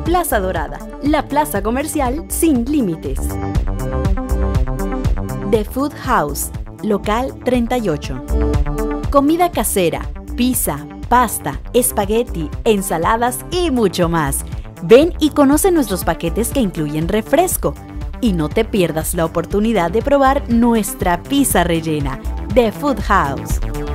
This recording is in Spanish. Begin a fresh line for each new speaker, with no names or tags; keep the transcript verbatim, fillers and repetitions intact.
Plaza Dorada, la plaza comercial sin límites. The Food House, local treinta y ocho. Comida casera, pizza, pasta, espagueti, ensaladas y mucho más. Ven y conoce nuestros paquetes que incluyen refresco. Y no te pierdas la oportunidad de probar nuestra pizza rellena, The Food House.